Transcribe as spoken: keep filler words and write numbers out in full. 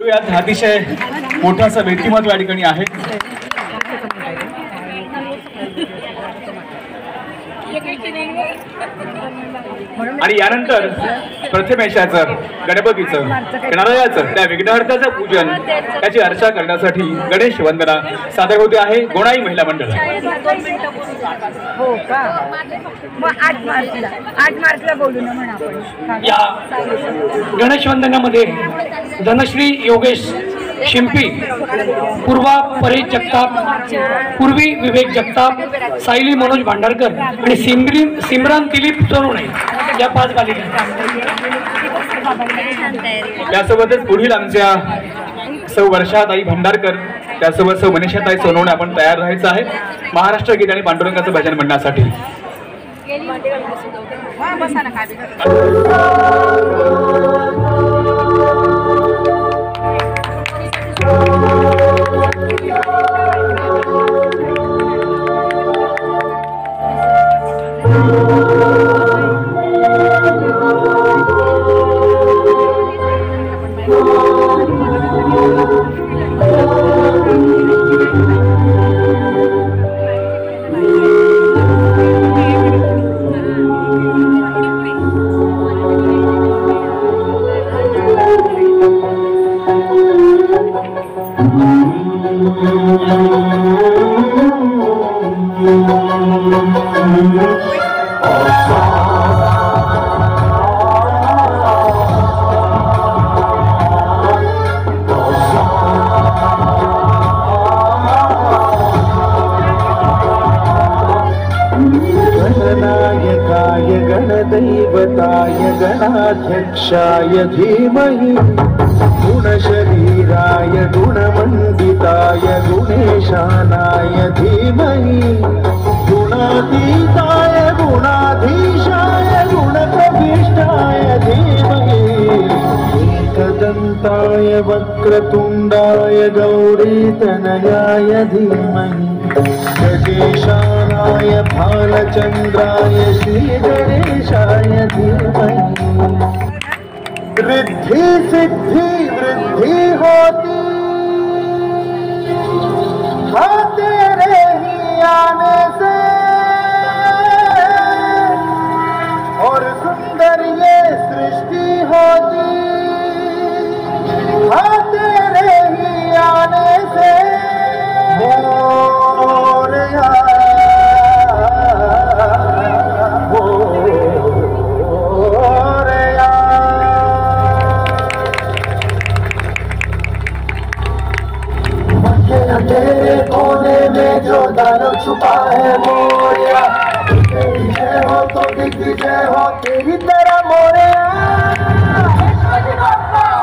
यात अतिशय मोठं असं व्यक्तिमत्व या ठिकाणी आहे. आणि यानंतर प्रथमेशाचं, गणपतीचं, गणरायाचं, त्या विघ्नहर्त्याचं पूजन, त्याची अर्चा करण्यासाठी गणेश वंदना सादर होते आहे गोणाई महिला मंडळ. हो का? मग आठ मार्चला आठ मार्चला बोलू ना म्हणा आपण. या गणेश वंदनामध्ये धनश्री योगेश शिंपी, पूर्वा परेश जगताप, पूर्वी विवेक जगताप, सायली मनोज भांडारकर आणि सिमरी सिमरन दिलीप सोनवणे या पाच बालिका. यासोबतच पुढील आमच्या सौ वर्षाताई भांडारकर, त्यासोबत सौ मनीषाताई सोनवणे आपण तयार राहायचं आहे महाराष्ट्र गीत आणि पांडुरंगाचं भजन म्हणण्यासाठी. गणनायकाय गणदैवताय गणाध्यक्षाय धीमहि गुणशरीराय गुणमण्डिताय गुणेशानाय धीमहि गुणातीताय गुणाधीशाय गुणप्रविष्टाय धीमहि एकदन्ताय वक्रतुण्डाय गौरीतनयाय धीमहि गजेशानाय भालचन्द्राय श्रीगणेशाय धीमहि रिद्धि सिद्धि वृद्धि होती हाँ तेरे ही आने से और सुंदर ये सृष्टि होती हाँ तेरे ही आने से. मोरया मोरया अंधेरे कोने में जो दानव छुपा है मोरया, विजय हो तो दिग्विजय हो तेरी तरह मोरया.